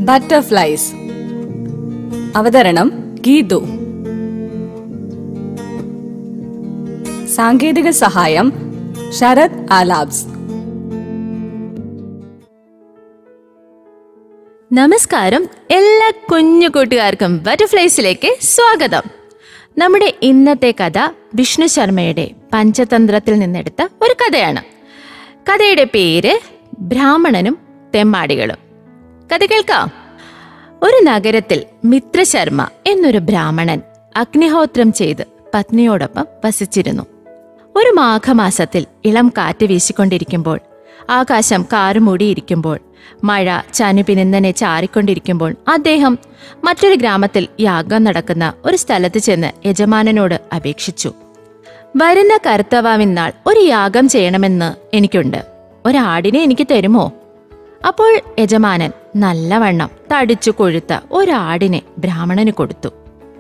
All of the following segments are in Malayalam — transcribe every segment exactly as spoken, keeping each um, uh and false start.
ബട്ടർഫ്ലൈസ്. അവതരണം ഗീതു. സാങ്കേതിക സഹായം ശരത് ആലാബ്സ്. നമസ്കാരം, എല്ലാ കുഞ്ഞു കൂട്ടുകാർക്കും ബട്ടർഫ്ലൈസിലേക്ക് സ്വാഗതം. നമ്മുടെ ഇന്നത്തെ കഥ വിഷ്ണു ശർമ്മയുടെ പഞ്ചതന്ത്രത്തിൽ നിന്നെടുത്ത ഒരു കഥയാണ്. കഥയുടെ പേര് ബ്രാഹ്മണനും തെമ്മാടികളും. കഥ കേൾക്കാം. ഒരു നഗരത്തിൽ മിത്രശർമ്മ എന്നൊരു ബ്രാഹ്മണൻ അഗ്നിഹോത്രം ചെയ്ത് പത്നിയോടൊപ്പം വസിച്ചിരുന്നു. ഒരു മാഘമാസത്തിൽ ഇളം കാറ്റ് വീശിക്കൊണ്ടിരിക്കുമ്പോൾ, ആകാശം കാറുമൂടിയിരിക്കുമ്പോൾ, മഴ ചനുപിനിന്നനെ ചാറിക്കൊണ്ടിരിക്കുമ്പോൾ അദ്ദേഹം മറ്റൊരു ഗ്രാമത്തിൽ യാഗം നടക്കുന്ന ഒരു സ്ഥലത്ത് ചെന്ന് യജമാനനോട് അപേക്ഷിച്ചു. വരുന്ന കർത്തവാവിനാൾ ഒരു യാഗം ചെയ്യണമെന്ന് എനിക്കുണ്ട്. ഒരാടിനെ എനിക്ക് തരുമോ? അപ്പോൾ യജമാനൻ നല്ലവണ്ണം തടിച്ചു കൊഴുത്ത ഒരാടിനെ ബ്രാഹ്മണന് കൊടുത്തു.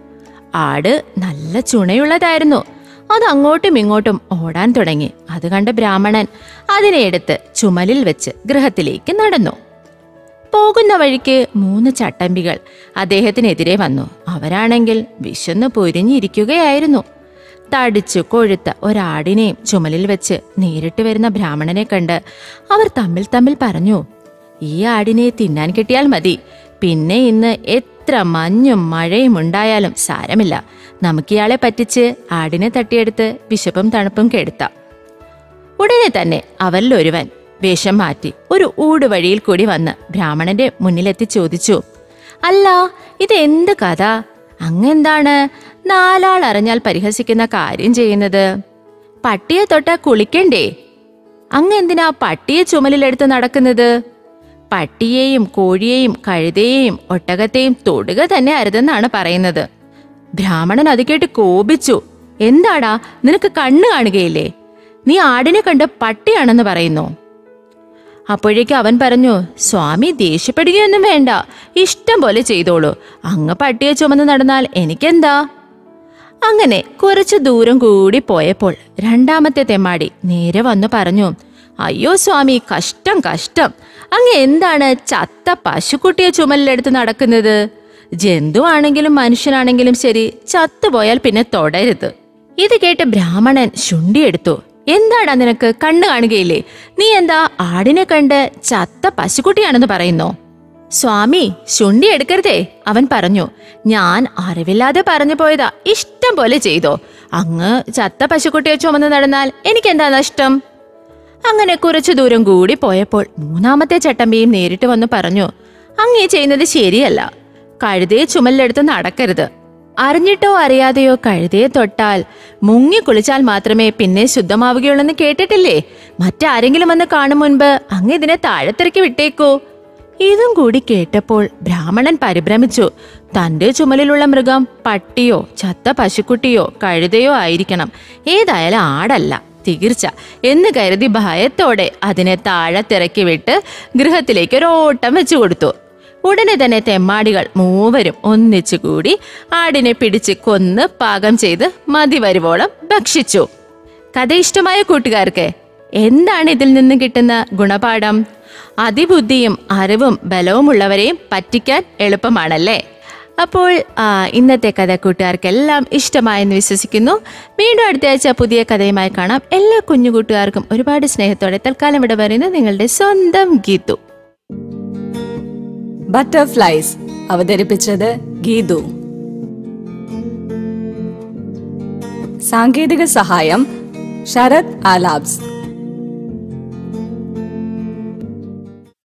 ആട് നല്ല ചുണയുള്ളതായിരുന്നു. അത് അങ്ങോട്ടും ഇങ്ങോട്ടും ഓടാൻ തുടങ്ങി. അത് കണ്ട് ബ്രാഹ്മണൻ അതിനെ എടുത്ത് ചുമലിൽ വെച്ച് ഗൃഹത്തിലേക്ക് നടന്നു. പോകുന്ന വഴിക്ക് മൂന്ന് ചട്ടമ്പികൾ അദ്ദേഹത്തിനെതിരെ വന്നു. അവരാണെങ്കിൽ വിശന്ന് പൊരിഞ്ഞിരിക്കുകയായിരുന്നു. തടിച്ചു കൊഴുത്ത ഒരാടിനെയും ചുമലിൽ വെച്ച് നേരിട്ട് വരുന്ന ബ്രാഹ്മണനെ കണ്ട് അവർ തമ്മിൽ തമ്മിൽ പറഞ്ഞു, ഈ ആടിനെ തിന്നാൻ കിട്ടിയാൽ മതി. പിന്നെ ഇന്ന് എത്ര മഞ്ഞും മഴയും ഉണ്ടായാലും സാരമില്ല. നമുക്കിയാളെ പറ്റിച്ച് ആടിനെ തട്ടിയെടുത്ത് വിശപ്പും തണുപ്പും കെടുത്താം. ഉടനെ തന്നെ അവരിലൊരുവൻ വേഷം മാറ്റി ഒരു ഊടുവഴിയിൽ കൂടി വന്ന് ബ്രാഹ്മണന്റെ മുന്നിലെത്തി ചോദിച്ചു, അല്ല, ഇത് എന്ത് കഥ? അങ്ങെന്താണ് നാലാൾ അറിഞ്ഞാൽ പരിഹസിക്കുന്ന കാര്യം ചെയ്യുന്നത്? പട്ടിയെ തൊട്ടാ കുളിക്കണ്ടേ? അങ്ങെന്തിനാ പട്ടിയെ ചുമലിലെടുത്ത് നടക്കുന്നത്? പട്ടിയെയും കോഴിയെയും കഴുതയെയും ഒട്ടകത്തെയും തൊടുക തന്നെ അരുതെന്നാണ് പറയുന്നത്. ബ്രാഹ്മണൻ അത് കേട്ട് കോപിച്ചു. എന്താടാ, നിനക്ക് കണ്ണു കാണുകയില്ലേ? നീ ആടിനെ കണ്ട് പട്ടിയാണെന്ന് പറയുന്നു. അപ്പോഴേക്ക് അവൻ പറഞ്ഞു, സ്വാമി ദേഷ്യപ്പെടുകയൊന്നും വേണ്ട, ഇഷ്ടം പോലെ ചെയ്തോളൂ. അങ്ങ് പട്ടിയെ ചുമന്ന് നടന്നാൽ എനിക്കെന്താ? അങ്ങനെ കുറച്ചു ദൂരം കൂടി പോയപ്പോൾ രണ്ടാമത്തെ തെമ്മാടി നേരെ വന്നു പറഞ്ഞു, അയ്യോ സ്വാമി, കഷ്ടം കഷ്ടം. അങ്ങ് എന്താണ് ചത്ത പശുക്കുട്ടിയെ ചുമലിലെടുത്ത് നടക്കുന്നത്? ജന്തു ആണെങ്കിലും മനുഷ്യനാണെങ്കിലും ശരി, ചത്തുപോയാൽ പിന്നെ തൊടരുത്. ഇത് കേട്ട് ബ്രാഹ്മണൻ ശുണ്ടിയെടുത്തു. എന്താടാ, നിനക്ക് കണ്ണു കാണുകയില്ലേ? നീ എന്താ ആടിനെ കണ്ട് ചത്ത പശുക്കുട്ടിയാണെന്ന് പറയുന്നോ? സ്വാമി, ശുണ്ടി എടുക്കരുതേ, അവൻ പറഞ്ഞു. ഞാൻ അറിവില്ലാതെ പറഞ്ഞു പോയതാ. ഇഷ്ടം പോലെ ചെയ്തോ. അങ്ങ് ചത്ത പശുക്കുട്ടിയെ ചുമന്ന് നടന്നാൽ എനിക്കെന്താ നഷ്ടം? അങ്ങനെ കുറച്ചു ദൂരം കൂടി പോയപ്പോൾ മൂന്നാമത്തെ ചട്ടമ്പിയും നേരിട്ട് വന്നു പറഞ്ഞു, അങ്ങേ ചെയ്യുന്നത് ശരിയല്ല. കഴുതയെ ചുമലിലെടുത്ത് നടക്കരുത്. അറിഞ്ഞിട്ടോ അറിയാതെയോ കഴുതയെ തൊട്ടാൽ മുങ്ങി കുളിച്ചാൽ മാത്രമേ പിന്നെ ശുദ്ധമാവുകയുള്ളെന്ന് കേട്ടിട്ടില്ലേ? മറ്റാരെങ്കിലും വന്ന് കാണും മുൻപ് അങ്ങ് ഇതിനെ താഴത്തിറക്കി വിട്ടേക്കൂ. ഇതും കൂടി കേട്ടപ്പോൾ ബ്രാഹ്മണൻ പരിഭ്രമിച്ചു. തന്റെ ചുമലിലുള്ള മൃഗം പട്ടിയോ ചത്ത പശുക്കുട്ടിയോ കഴുതയോ ആയിരിക്കണം, ഏതായാലും ആടല്ല തീർച്ച എന്ന് കരുതി ഭയത്തോടെ അതിനെ താഴത്തിറക്കി വിട്ട് ഗൃഹത്തിലേക്ക് ഒരു ഓട്ടം വെച്ചു കൊടുത്തു. ഉടനെ തന്നെ തെമ്മാടികൾ മൂവരും ഒന്നിച്ചുകൂടി ആടിനെ പിടിച്ച് കൊന്ന് പാകം ചെയ്ത് മതി വരുവോളം ഭക്ഷിച്ചു. കഥ ഇഷ്ടമായ കൂട്ടുകാർക്ക് എന്താണ് ഇതിൽ നിന്ന് കിട്ടുന്ന ഗുണപാഠം? അതിബുദ്ധിയും അറിവും ബലവുമുള്ളവരെയും പറ്റിക്കാൻ എളുപ്പമാണല്ലേ? അപ്പോൾ ഇന്നത്തെ കഥ കൂട്ടുകാർക്കെല്ലാം ഇഷ്ടമായെന്ന് വിശ്വസിക്കുന്നു. വീണ്ടും അടുത്ത ആഴ്ച പുതിയ കഥയുമായി കാണാം. എല്ലാ കുഞ്ഞു കൂട്ടുകാർക്കും ഒരുപാട് സ്നേഹത്തോടെ തൽക്കാലം ഇവിടെ പറയുന്നത് നിങ്ങളുടെ സ്വന്തം ഗീതു. ബട്ടർഫ്ലൈസ് അവതരിപ്പിച്ചത് ഗീതു. സാങ്കേതിക സഹായം ശരത് ആലാബ്സ്.